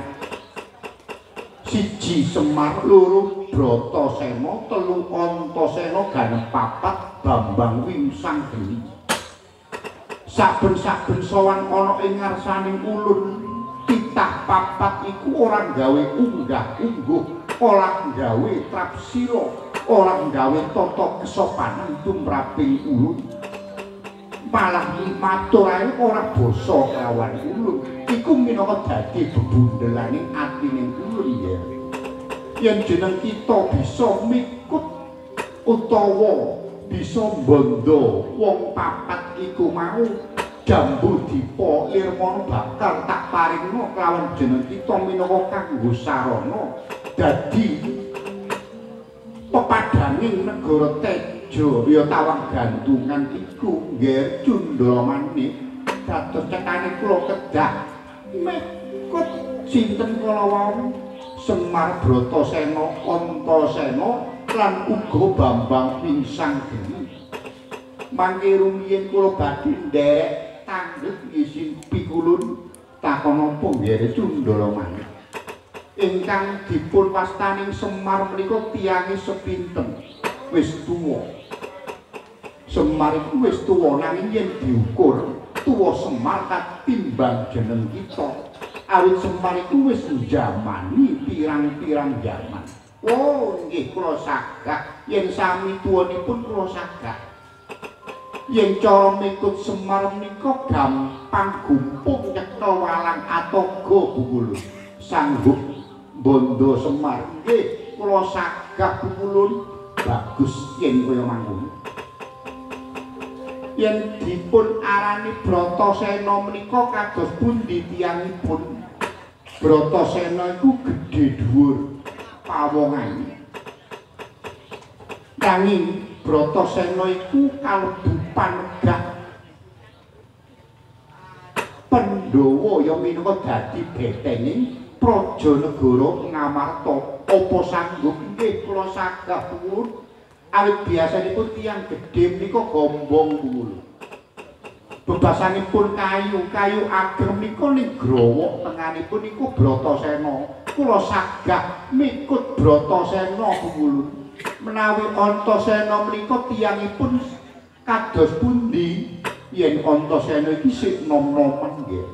Siji Semar, loro Bratasena, telu Antasena, ganep papat Bambang Wingsang Geni. Saben-saben sowan ana ing ngarsaning ulun titah papat iku ora gawe unggah-ungguh, ora gawe trapsira, ora gawe tata kesopanan tumraping ulun. Malah matur ae ora basa kelawan ulun. Iku minangka dadi bebundelaning atining ulun ya. Yen jeneng kita bisa mikut utawa bisa bondo wong papat iku mau jambu dipa irmana bakal tak paringno kelawan jeneng kita minangka kanggo sarana dadi pepadanging negara Tejo ya tawang gantungan iku nggih Cundramani dados cekane kula kedah mekut sinten kala wau Semar Bratasena Antasena lan uga Bambang Wingsang Geni. Mangke rumiyin kula badhe nderek tanggep isin pikulun takon apa nggih Cundramani. Ingkang dipun wastaning Semar menika tiyange sepinten wis tuwa. Semar iku wis tuwa nanging yen diukur tuwa Semar katimbang jeneng kita. Awit Semar iku wis njamani pirang-pirang jaman. Oh nggih kula sagak yen sami tuwanipun kula sagak. Yen cara mikut Semar menika gampang gumpung nyekel walang ataga Bungulun. Sanggup bondo Semar nggih kula sagak Bungulun bagus yen kaya mangkono. Yen dipun arani Bratasena menika kados pundi tiyangipun? Bratasena iku gedhe dhuwur pawongane. Nanging Bratasena iku kalebu panegah Pandhawa ya minangka dadi betenging Prajanegara Ngamarta. Apa sanggup nggih kula sagak Bungulun? Awit biasanipun tiyang gedhe menika gombong Bungulun. Bebasanipun kayu ageng menika ning growok tenganipun niku Bratasena. Kula sagak mikut Bratasena Bungulun. Menawi Antasena menika tiyangipun kados pundi? Yen Antasena iki sik nom-nomen nggih.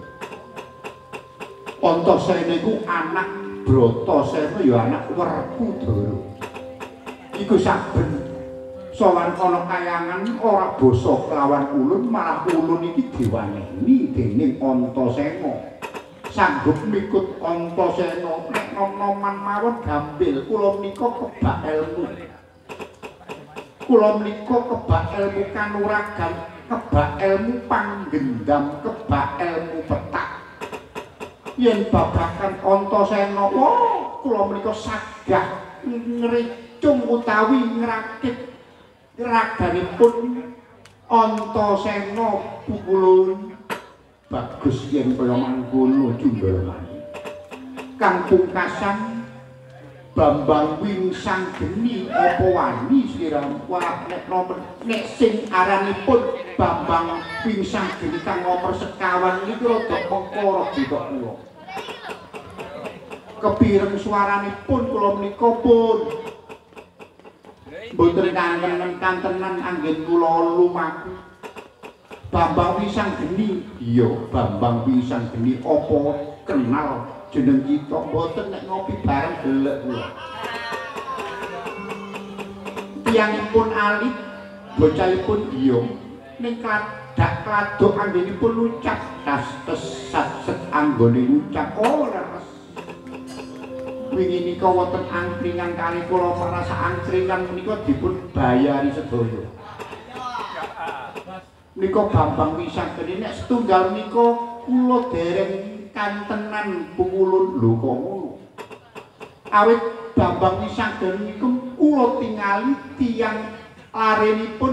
Antasena iku anak Bratasena ya anak Werkudara. Iku saben sowan ana kayangan ora basa kelawan ulun, malah ulun iki diwaneni dening Antasena. Sanggup mikut Antasena nek nom-noman mawon gampil kula menika kebak ilmu. Kula menika kebak ilmu kanuragan, kebak ilmu panggendam, kebak ilmu petak. Yen babakan Antasena, wah kula menika sagah ngricung utawi ngrakit raganipun Antasena Bungulun. Bagus yen kaya mangkono Cundramani. Kang pungkasan Bambang Wingsang Geni apa wani sira wah nek sing aranipun Bambang Wingsang Geni kang nomor sekawan niku rada mengkara kula. Kepireng swaranipun kula menika pun mboten kanten-kantenan anggen kula lumaku. Bambang Wingsang Geni, iya Bambang Wingsang Geni apa kenal jeneng kita mboten nek ngopi bareng gelek kula. Tiyangipun alit, bocahipun iya ning kladak kladuk anggenipun lucak dastes satset anggone lucak leres. Wingi nika wonten angkringan kali kula merasa angkringan menika dipun bayari sedaya. Nika Bambang Wisageni nek setunggal nika kula dereng kantenan pungulun lho kok ngono. Awit Bambang Wisageni niku kula tingali tiyang larenipun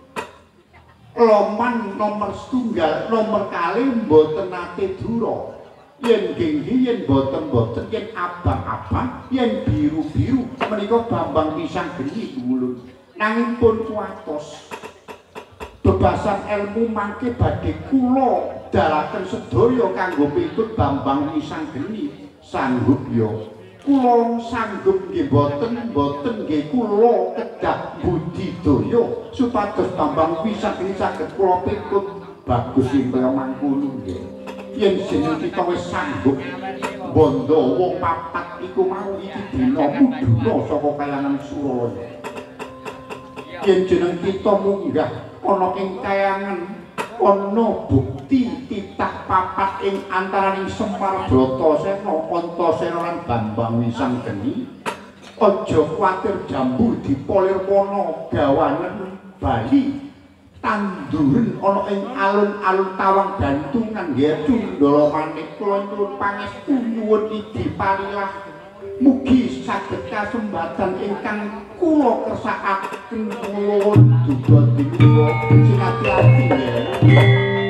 loman nomor setunggal, nomor kalih mboten nate dura. Yen genggi, yen boten-boten, yen abang-abang, yen biru-biru menika Bambang Wisageni pungulun. Nanging pun kuatos bebasan ilmu mangke badhe kula dalaken sedaya kanggo pitut Bambang Wisageni sanggup ya. Kula sanggup nggih boten nggih kula kedah budidaya supados Bambang Wisageni saged kula pitut bagus ing kaya mangkono nggih. Yen jeneng kita wis sanggup bondo wong papat iku mau iki dina muduna saka kayangan Suralaya. Yen jeneng kita munggah ana ing kayangan ana bukti titah papat ing antaraning Semar Bratasena, Antasena lan Bambang Wisageni. Aja kuwatir jambu dipolirwana gawanen Bali. Tanduren ana ing alun-alun Tawang Gantungan nggih Cundala Manik kula nyuwun pangestu nyuwun idi parilah mugi saged kasembatan ingkang kula kersakaken kula duga dinuwa sing ati-ati nggih.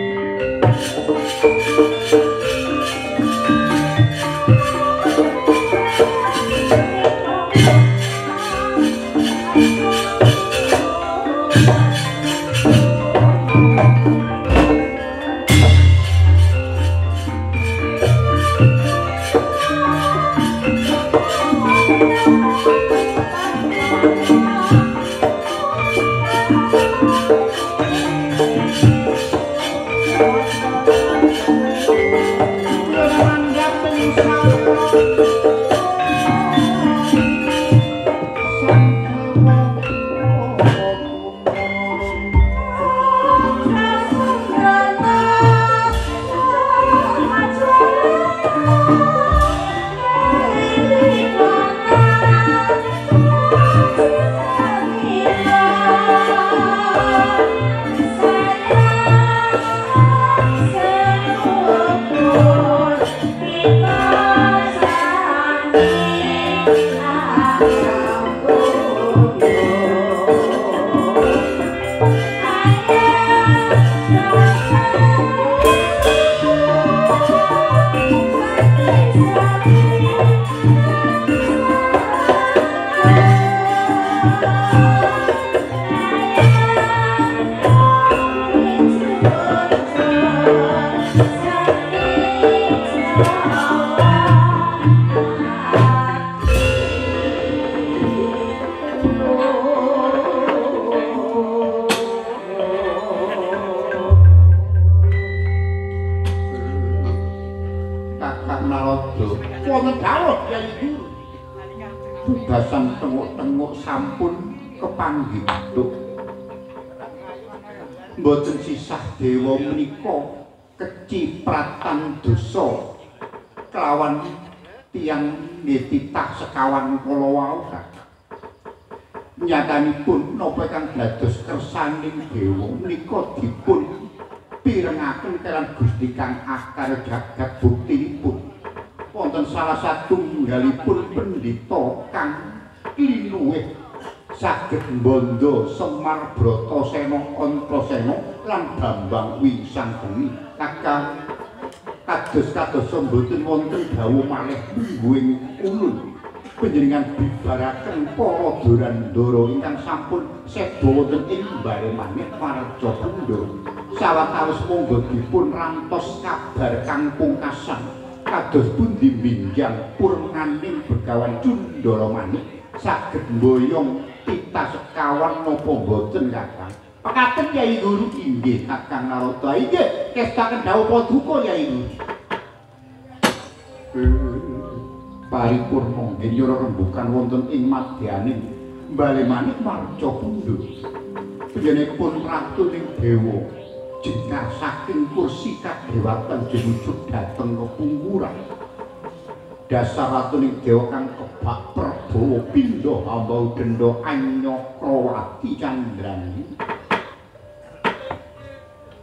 Bebasan tenguk-tenguk sampun kepanggih mboten sisah dewa menika kecipratan dosa kelawan tiyang titah sekawan kala wau nyatanipun napa kang dados kersaning dewa menika dipun pirengaken kalian Gusti kang akar jagat buktinipun wonten salah satunggalipun pendhita kang klinuwih saged mbondo Semar Bratasena, Antasena lan Bambang Wisageni kakang kados mboten wonten dawuh malih mingguing ulun panjenengan bibaraken para dorandara ingkang sampun seda wonten ing Balemanik Marjabandha sawetawis monggo dipun rantos kabar kang pungkasan kados pundi minjang purnaning Begawan Cundala Manik saged mboyong titah sekawan napa boten kakang pekaten Yai Guru inggih kakang Narada inggih kestaken dawuh paduka Yai Guru paripurna nggih nyuwun rembugan wonten ing madyaning Balemanik Marjabandha panjenenganipun ratu ning dewa jengar saking kursi kadewatan jemujud dhateng kepungkuran dasar ratuning dewa kang kebak Prabawa pindha hamba denda Anyakrawati Candrani